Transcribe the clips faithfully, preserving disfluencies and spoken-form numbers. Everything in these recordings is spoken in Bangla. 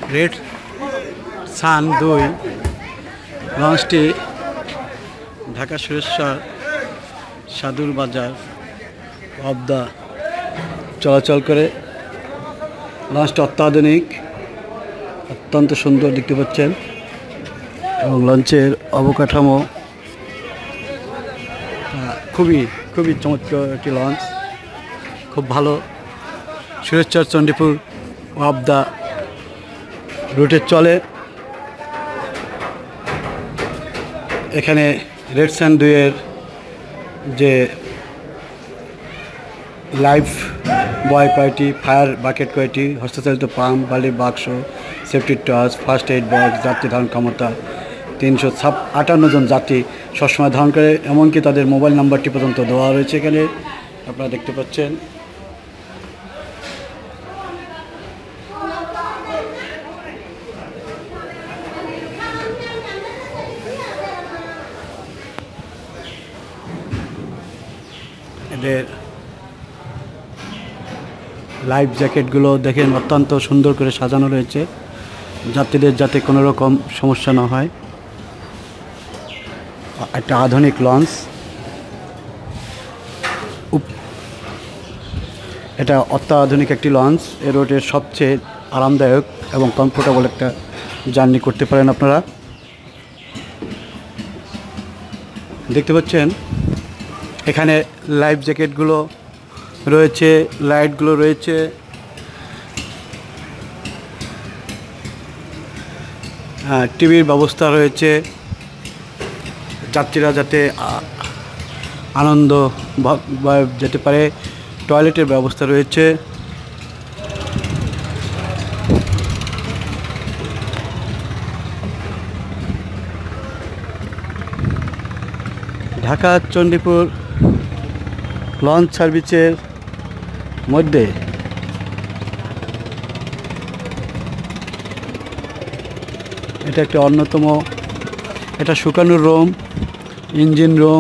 রেডসান দুই লঞ্চটি ঢাকা সুরেশ্বর সাদুর বাজার পাবদা চলাচল করে। লঞ্চটি অত্যাধুনিক, অত্যন্ত সুন্দর দেখতে পাচ্ছেন, এবং লঞ্চের অবকাঠামো খুবই খুবই চমৎকার একটি লঞ্চ, খুব ভালো। সুরেশ্বর চণ্ডীপুর পাবদা রুটে চলে। এখানে রেডসান দুইয়ের যে লাইফ বয় কয়টি, ফায়ার বাকেট কয়টি, হস্তচালিত পাম্প, বালির বাক্স, safety torch, first aid box, যাত্রী ধারণ ক্ষমতা তিনশো ছাপ আটান্ন জন যাত্রী সবসময় ধারণ করে, এমনকি তাদের মোবাইল নাম্বারটি পর্যন্ত দেওয়া রয়েছে এখানে আপনারা দেখতে পাচ্ছেন। এদের লাইফ জ্যাকেটগুলো দেখেন অত্যন্ত সুন্দর করে সাজানো রয়েছে, যাত্রীদের যাতে কোনো রকম সমস্যা না হয়। একটা আধুনিক লঞ্চ, এটা অত্যাধুনিক একটি লঞ্চ। এ রোডের সবচেয়ে আরামদায়ক এবং কমফোর্টেবল একটা জার্নি করতে পারেন আপনারা। দেখতে পাচ্ছেন এখানে লাইফ জ্যাকেটগুলো রয়েছে, লাইটগুলো রয়েছে, টিভির ব্যবস্থা রয়েছে, যাত্রীরা যাতে আনন্দ যেতে পারে, টয়লেটের ব্যবস্থা রয়েছে। ঢাকা চণ্ডীপুর লঞ্চ সার্ভিসের মধ্যে এটা একটা অন্যতম, এটা শুকানোর room, engine room,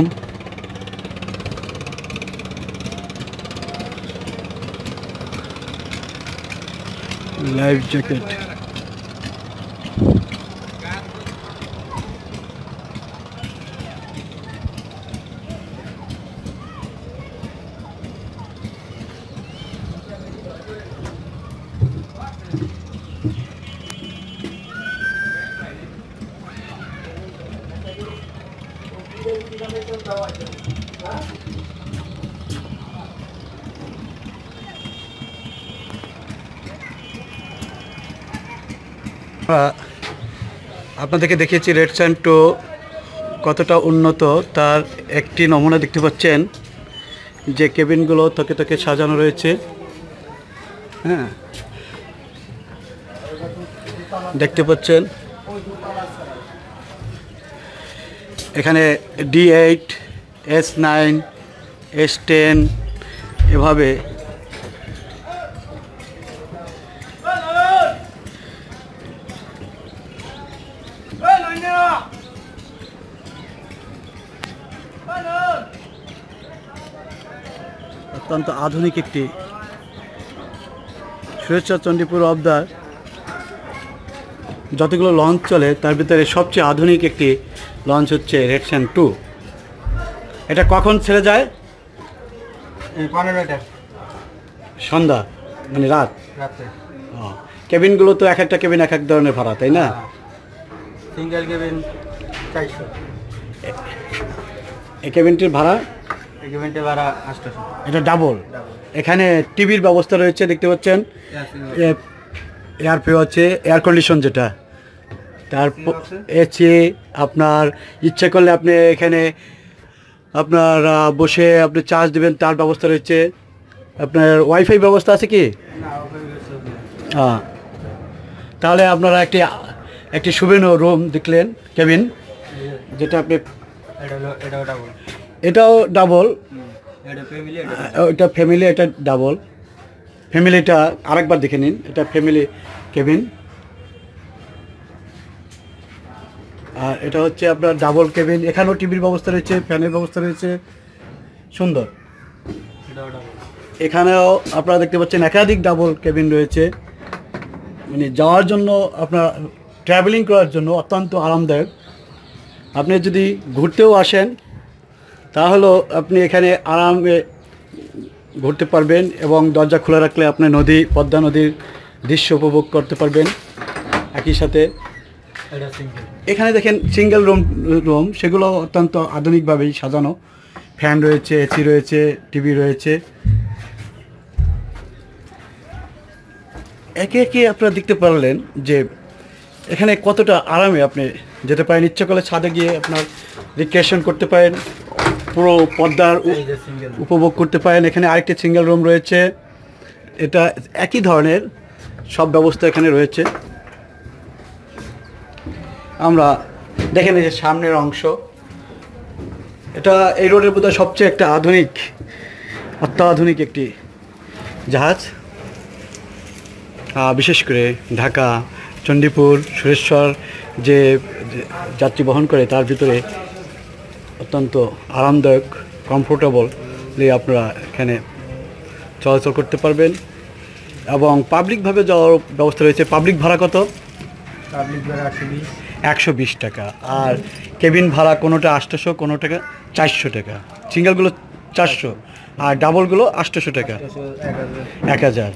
life jacket. আপনাদেরকে দেখিয়েছি রেডসান টু কতটা উন্নত, তার একটি নমুনা দেখতে পাচ্ছেন, যে কেবিনগুলো থকে থকে সাজানো রয়েছে। হ্যাঁ, দেখতে পাচ্ছেন এখানে D eight, S nine, S ten এভাবে অত্যন্ত আধুনিক একটি সুরেশ্বর চণ্ডীপুর অবদার যতগুলো লঞ্চ চলে তার ভিতরে সবচেয়ে আধুনিক একটি লঞ্চ হচ্ছে রেডসান টু। এটা কখন ছেড়ে যায়? পনেরোটা সন্ধ্যা, মানে রাত রাতে। কেবিনগুলো তো এক একটা কেবিন এক এক ধরনের ভাড়া, তাই না? সিঙ্গেল কেবিন চারশো, এই কেবিনটির ভাড়া, এই কেবিনটির ভাড়া আটশোশো। এটা ডাবল। এখানে টিভির ব্যবস্থা রয়েছে দেখতে পাচ্ছেন, এয়ার ফিউ আছে, এয়ার কন্ডিশন যেটা, তারপর এসি। আপনার ইচ্ছে করলে আপনি এখানে আপনার বসে আপনি চার্জ দেবেন, তার ব্যবস্থা রয়েছে। আপনার ওয়াইফাই ব্যবস্থা আছে কি? হ্যাঁ, তাহলে আপনারা একটি একটি শুভেনো রুম দেখলেন, কেবিন, যেটা আপনি, এটাও ডাবল, এটা ফ্যামিলি, এটা ডাবল। ফ্যামিলিটা আরেকবার দেখে নিন, এটা ফ্যামিলি কেবিন, আর এটা হচ্ছে আপনার ডাবল কেবিন। এখানেও টিভির ব্যবস্থা রয়েছে, ফ্যানের ব্যবস্থা রয়েছে, সুন্দর। এখানেও আপনারা দেখতে পাচ্ছেন একাধিক ডাবল কেবিন রয়েছে। মানে যাওয়ার জন্য আপনার ট্রাভেলিং করার জন্য অত্যন্ত আরামদায়ক। আপনি যদি ঘুরতেও আসেন তাহলেও আপনি এখানে আরামে ঘুরতে পারবেন এবং দরজা খোলা রাখলে আপনি নদী পদ্মা নদীর দৃশ্য উপভোগ করতে পারবেন। একই সাথে এখানে দেখেন সিঙ্গেল রুম রুম সেগুলো অত্যন্ত আধুনিকভাবেই সাজানো, ফ্যান রয়েছে, এসি রয়েছে, টিভি রয়েছে। একে একে আপনারা দেখতে পারলেন যে এখানে কতটা আরামে আপনি যেতে পারেন। ইচ্ছে করলে ছাদে গিয়ে আপনার রিক্রিয়েশন করতে পারেন, পুরো পদ্মার উপভোগ করতে পারেন। এখানে আরেকটি সিঙ্গেল রুম রয়েছে, এটা একই ধরনের সব ব্যবস্থা এখানে রয়েছে। আমরা দেখেন এই যে সামনের অংশ, এটা এই রোডের বোধহয় সবচেয়ে একটা আধুনিক অত্যাধুনিক একটি জাহাজ। বিশেষ করে ঢাকা, চণ্ডীপুর, সুরেশ্বর যে যাত্রী বহন করে তার ভিতরে অত্যন্ত আরামদায়ক, কমফোর্টেবলি আপনারা এখানে চলাচল করতে পারবেন এবং পাবলিকভাবে যাওয়ার ব্যবস্থা রয়েছে। পাবলিক ভাড়া কত? পাবলিক ভাড়া একশো বিশ একশো বিশ টাকা। আর কেবিন ভাড়া কোনোটা আটশোশো, কোনো টাকা চারশো টাকা। সিঙ্গেলগুলো চারশো আর ডাবলগুলো আটশোশো টাকা, এক হাজার।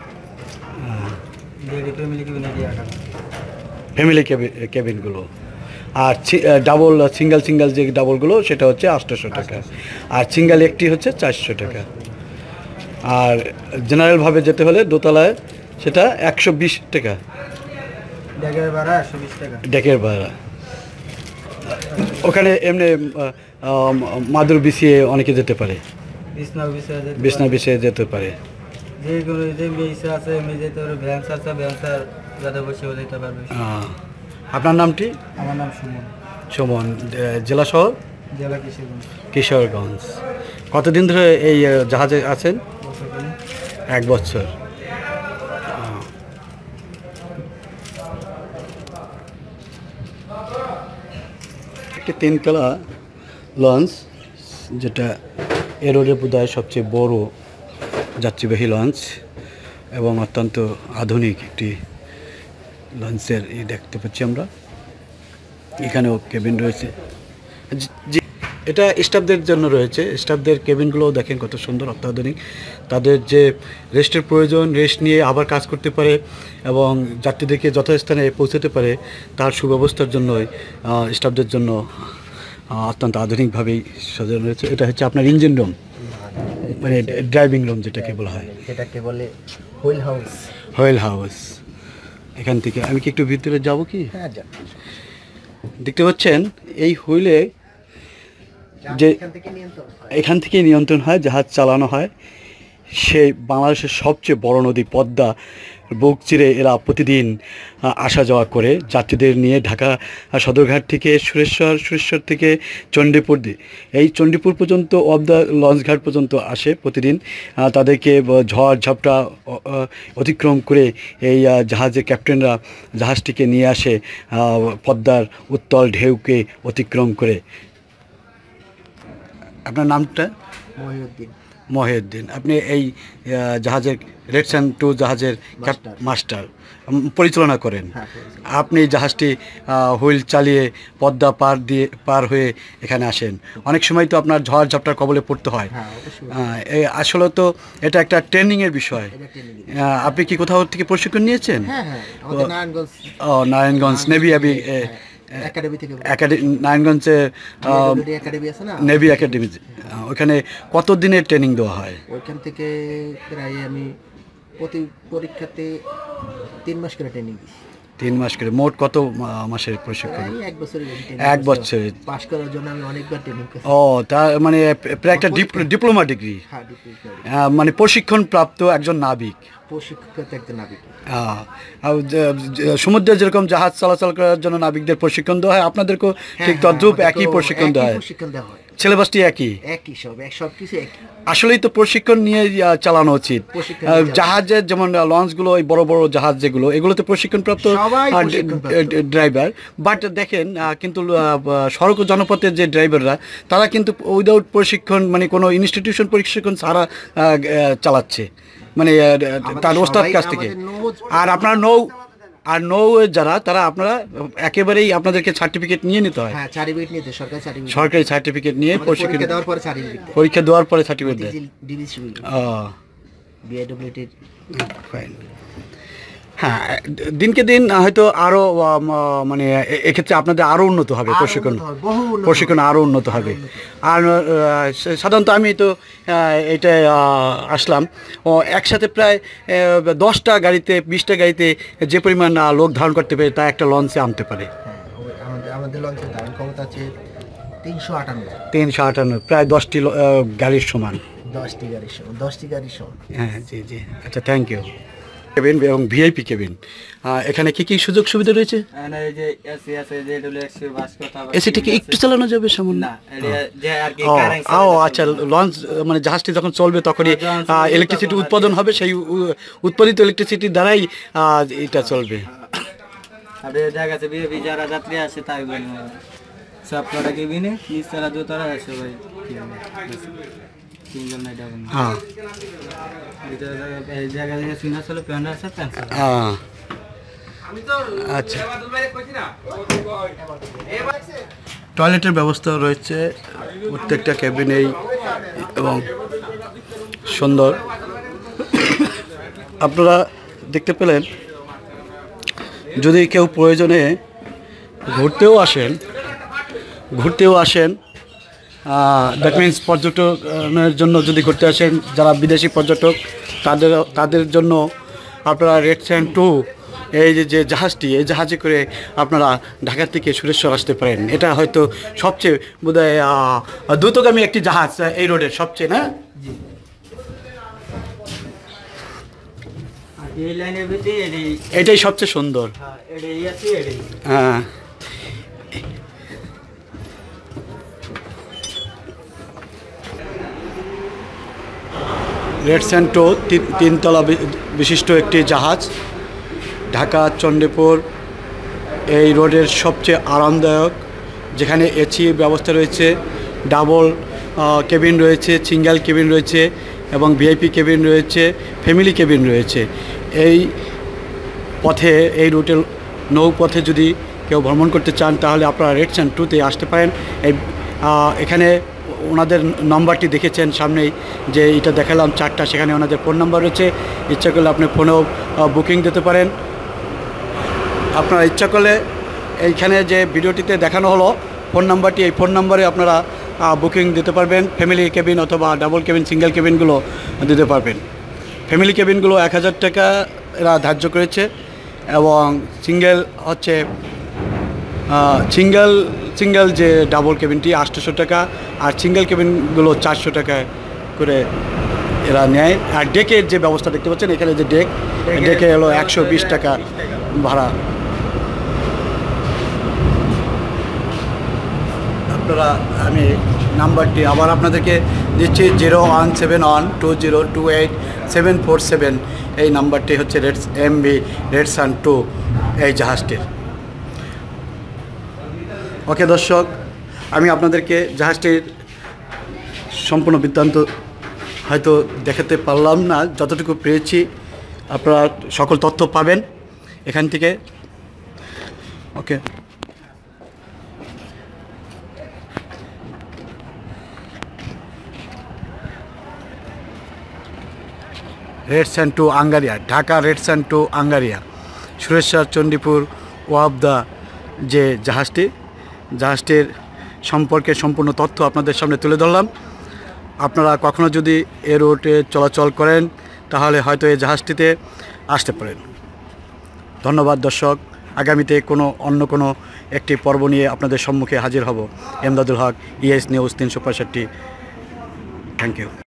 ফ্যামিলি কেবিনগুলো আর ডাবল সিঙ্গেল সিঙ্গেল যে ডাবলগুলো সেটা হচ্ছে আটশোশো টাকা, আর সিঙ্গেল একটি হচ্ছে চারশো টাকা। আর জেনারেলভাবে যেতে হলে দোতলায় সেটা একশো বিশ টাকা ডেকের ভাড়া। একশো বিশ টাকা ডেকের ভাড়া। ওখানে এমনি মাদুর বিছিয়ে অনেকে যেতে পারে, বিছনা বিছিয়ে যেতে পারে। আপনার নামটি? আমার নাম সুমন। সুমন। জেলা শহর? জেলা কিশোরগঞ্জ। কিশোরগঞ্জ। কতদিন ধরে এই জাহাজে আছেন? এক বছর। একটি তিনতলা লঞ্চ, যেটা এ রোডের বোধহয় সবচেয়ে বড় যাত্রীবাহী লঞ্চ এবং অত্যন্ত আধুনিক একটি লঞ্চের ই দেখতে পাচ্ছি আমরা। এখানেও কেবিন রয়েছে, এটা স্টাফদের জন্য রয়েছে। স্টাফদের কেবিনগুলোও দেখেন কত সুন্দর, অত্যাধুনিক। তাদের যে রেস্টের প্রয়োজন, রেস্ট নিয়ে আবার কাজ করতে পারে এবং যাত্রীদেরকে যথাস্থানে পৌঁছাতে পারে, তার সুব্যবস্থার জন্যই স্টাফদের জন্য অত্যন্ত আধুনিকভাবেই সাজানো রয়েছে। এটা হচ্ছে আপনার ইঞ্জিন রুম, মানে ড্রাইভিং রুম যেটাকে বলা হয়, এটাকে বলে হুইল হাউস। Wheel house. এখান থেকে আমি কি একটু ভিতরে যাব কি? হ্যাঁ, যা। দেখতে পাচ্ছেন এই হুইলে যে এখান থেকে নিয়ন্ত্রণ হয়, জাহাজ চালানো হয়। সেই বাংলাদেশের সবচেয়ে বড় নদী পদ্মা বুক চিরে এরা প্রতিদিন আসা যাওয়া করে যাত্রীদের নিয়ে ঢাকা সদরঘাট থেকে সুরেশ্বর, সুরেশ্বর থেকে চণ্ডীপুর, এই চণ্ডীপুর পর্যন্ত অব দ্য লঞ্চঘাট পর্যন্ত আসে প্রতিদিন। তাদেরকে ঝড় ঝাপটা অতিক্রম করে এই জাহাজের ক্যাপ্টেনরা জাহাজটিকে নিয়ে আসে পদ্মার উত্তাল ঢেউকে অতিক্রম করে। আপনার নামটা? মহিউদ্দিন। মহিউদ্দিন। আপনি এই জাহাজের রেডসান টু জাহাজের মাস্টার পরিচালনা করেন। আপনি জাহাজটি হুইল চালিয়ে পদ্মা পার দিয়ে পার হয়ে এখানে আসেন। অনেক সময় তো আপনার ঝড় ঝাপটার কবলে পড়তে হয়। আসলে তো এটা একটা ট্রেনিংয়ের বিষয়। আপনি কি কোথাও থেকে প্রশিক্ষণ নিয়েছেন? ও, নারায়ণগঞ্জ নেভি আবি নারায়ণগঞ্জে নেভি একাডেমি, ওখানে কত দিনের ট্রেনিং দেওয়া হয়? ওইখান থেকে প্রায় আমি প্রতি পরীক্ষাতে তিন মাস করে ট্রেনিং দিই। তিন মাস করে মোট কত মাসের প্রশিক্ষণ? এক বছরের। এক বছরের পাস করার জন্য আমি অনেকবার ট্রেনিং করেছি। ও, তার মানে প্রায় একটা ডিপ্লোমা ডিগ্রি, মানে প্রশিক্ষণ প্রাপ্ত একজন নাবিক। সমুদ্রে যেরকম জাহাজ চলাচল করার জন্য নাবিকদের প্রশিক্ষণ দেওয়া হয়, আপনাদেরকেও ঠিক তদ্রূপ একই প্রশিক্ষণ দেওয়া হয়। সিলেবাসটি একই, আসলেই তো প্রশিক্ষণ নিয়ে চালানো উচিত। জাহাজের যেমন লঞ্চগুলো, ওই বড় বড় জাহাজ যেগুলো, এগুলোতে প্রশিক্ষণপ্রাপ্ত ড্রাইভার। বাট দেখেন কিন্তু সড়ক ও জনপথের যে ড্রাইভাররা, তারা কিন্তু উইদাউট প্রশিক্ষণ, মানে কোনো ইনস্টিটিউশন প্রশিক্ষণ ছাড়া চালাচ্ছে, মানে তার ওস্তাদ কাছ থেকে। আর আপনার নৌ আর নৌ যারা তারা আপনারা একেবারেই আপনাদেরকে সার্টিফিকেট নিয়ে নিতে হয়। হ্যাঁ, সার্টিফিকেট নিতে সরকারি সার্টিফিকেট, সরকারি সার্টিফিকেট নিয়ে প্রশিক্ষণ পরীক্ষা দেওয়ার পরে সার্টিফিকেট দেয়। পরীক্ষা দেওয়ার পরে সার্টিফিকেট দেয়। ডিবিসি ও বিআইডব্লিউটি। ফাইন। হ্যাঁ, দিনকে দিন হয়তো আরও মানে এক্ষেত্রে আপনাদের আরও উন্নত হবে, প্রশিক্ষণ প্রশিক্ষণ আরও উন্নত হবে। আর সাধারণত আমি তো এটা আসলাম ও একসাথে প্রায় দশটা গাড়িতে বিশটা গাড়িতে যে পরিমাণ লোক ধারণ করতে পারে তা একটা লঞ্চে আনতে পারে। আমাদের আমাদের লঞ্চের ধারণ ক্ষমতা আছে তিনশো আটান্ন তিনশো আটান্ন প্রায় দশটি গাড়ির সমান। দশটি গাড়ির সমান দশটি গাড়ির সমান হ্যাঁ, জি জি, আচ্ছা, থ্যাংক ইউ। কেবিন এবং ভিআইপি কেবিন, এখানে কি কি সুযোগ সুবিধা রয়েছে? এসিটা কি একটু চালানো যাবে সামান্য? ও আচ্ছা, লঞ্চ মানে জাহাজটি যখন চলবে তখনই ইলেকট্রিসিটি উৎপাদন হবে, সেই উৎপাদিত ইলেকট্রিসিটির দ্বারাই এটা চলবে। যারা যাত্রী আসে তাই সব কটা কেবিনে নিচ তারা দু তারা আসে ভাই তিনজন নাই ডাবল। হ্যাঁ, এই জায়গা থেকে সিনা চলে প্যান্ট আছে প্যান্ট। হ্যাঁ, আচ্ছা। টয়লেটের ব্যবস্থা রয়েছে প্রত্যেকটা ক্যাবিনেই এবং সুন্দর। আপনারা দেখতে পেলেন, যদি কেউ প্রয়োজনে ঘুরতেও আসেন ঘুরতেও আসেন দ্যাট মিনস পর্যটনের জন্য যদি ঘুরতে আসেন যারা বিদেশি পর্যটক, তাদের তাদের জন্য আপনারা রেডসান টু এই যে যে জাহাজটি, এই জাহাজে করে আপনারা ঢাকা থেকে সুরেশ্বর আসতে পারেন। এটা হয়তো সবচেয়ে বোধহয় দ্রুতগামী একটি জাহাজ এই রোডের সবচেয়ে, না? এটাই সবচেয়ে সুন্দর। হ্যাঁ, রেডসান টু তিনতলা বিশিষ্ট একটি জাহাজ, ঢাকা চণ্ডীপুর এই রোডের সবচেয়ে আরামদায়ক, যেখানে এসি ব্যবস্থা রয়েছে, ডাবল কেবিন রয়েছে, সিঙ্গেল কেবিন রয়েছে এবং ভিআইপি কেবিন রয়েছে, ফ্যামিলি কেবিন রয়েছে। এই পথে, এই রুটের নৌপথে যদি কেউ ভ্রমণ করতে চান তাহলে আপনারা রেডসান টুতে আসতে পারেন। এই এখানে ওনাদের নম্বরটি দেখেছেন সামনেই, যে এটা দেখালাম চারটা, সেখানে ওনাদের ফোন নাম্বার রয়েছে। ইচ্ছা করলে আপনি ফোনেও বুকিং দিতে পারেন। আপনারা ইচ্ছা করলে এইখানে যে ভিডিওটিতে দেখানো হলো ফোন নাম্বারটি, এই ফোন নাম্বারে আপনারা বুকিং দিতে পারবেন। ফ্যামিলি কেবিন অথবা ডাবল কেবিন, সিঙ্গেল কেবিনগুলো দিতে পারবেন। ফ্যামিলি কেবিনগুলো এক হাজার টাকা এরা ধার্য করেছে এবং সিঙ্গেল হচ্ছে সিঙ্গেল সিঙ্গেল যে ডাবল কেবিনটি আটশোশো টাকা, আর সিঙ্গেল কেবিনগুলো চারশো টাকা করে এরা নেয়। আর ডেকের যে ব্যবস্থা দেখতে পাচ্ছেন, এখানে যে ডেক, ডেকে হলো একশো বিশ টাকা ভাড়া। আপনারা, আমি নাম্বারটি আবার আপনাদেরকে দিচ্ছি, zero one seven one two zero two eight seven four seven. এই নাম্বারটি হচ্ছে রেডস এম বি রেডসান টু এই জাহাজটির। ওকে দর্শক, আমি আপনাদেরকে জাহাজটির সম্পূর্ণ বৃত্তান্ত হয়তো দেখাতে পারলাম না, যতটুকু পেরেছি আপনারা সকল তথ্য পাবেন এখান থেকে। Okay, Redsun two Angaria, Dhaka Redsun two Angaria, Sureshwar Chandipur Wapda যে জাহাজটি, জাহাজটির সম্পর্কে সম্পূর্ণ তথ্য আপনাদের সামনে তুলে ধরলাম। আপনারা কখনো যদি এ রুটে চলাচল করেন তাহলে হয়তো এই জাহাজটিতে আসতে পারেন। ধন্যবাদ দর্শক, আগামীতে কোনো অন্য কোনো একটি পর্ব নিয়ে আপনাদের সম্মুখে হাজির হব। এমদাদুল হক, ইএস নিউজ তিনশো পঁয়ষট্টি। Thank you.